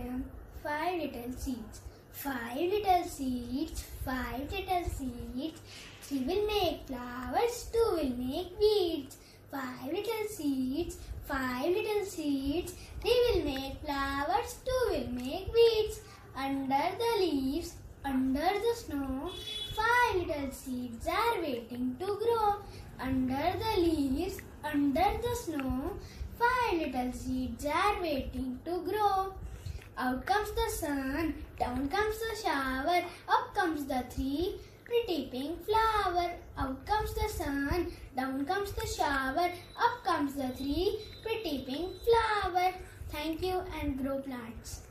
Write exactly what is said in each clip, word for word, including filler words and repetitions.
poem, Five Little Seeds. Five little seeds, five little seeds. Three will make flowers, two will make weeds. Five little seeds, five little seeds. Three will make flowers, two will make weeds. Under the leaves, under the snow, five little seeds are waiting to grow. Under the leaves, under the snow, five little seeds are waiting to grow. Out comes the sun, down comes the shower, up comes the three pretty pink flower. Out comes the sun, down comes the shower, up comes the three pretty pink flower. Thank you and grow plants.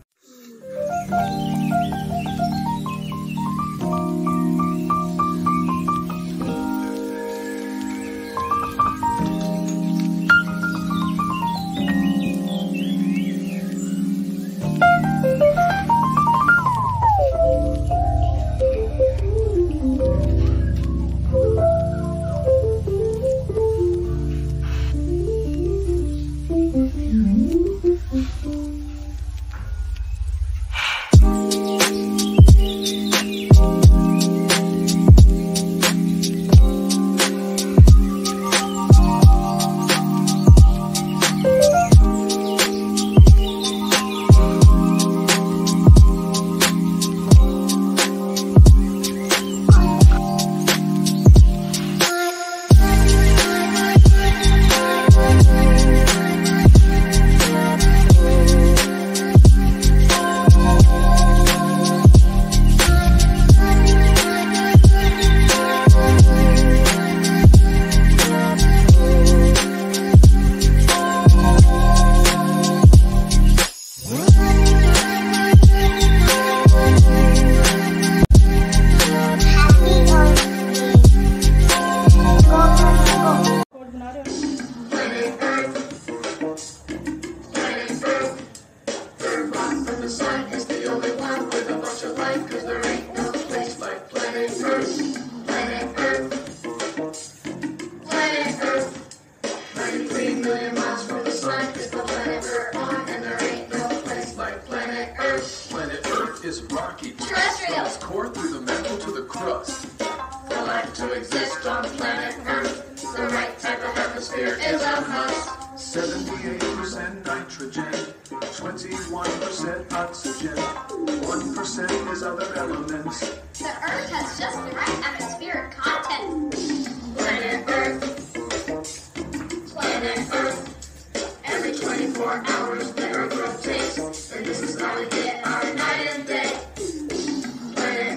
Is rocky, terrestrial, core through the mantle to the crust. For life to exist on planet Earth, the right type of atmosphere is a must. seventy-eight percent nitrogen, twenty-one percent oxygen, one percent is other elements. The Earth has just the right atmospheric content. Planet Earth, planet Earth. Every twenty-four hours the Earth rotates, and this is how we get our night and day. Planet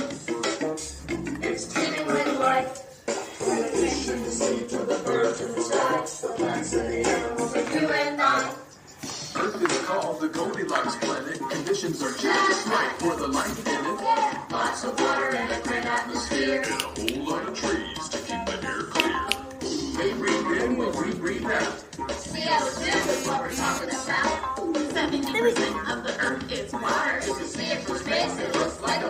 Earth, it's teeming with life. From the fish and the sea to the birds in the sky, the plants and the animals like you and I. Earth is called the Goldilocks planet. Conditions are just right for the life in it. Lots of water and a great atmosphere, and a whole lot of trees to keep the air clear. They breathe in while we breathe out. C O two is what we're talking about. seventy percent of the Earth is water. If you see it from space, it looks like a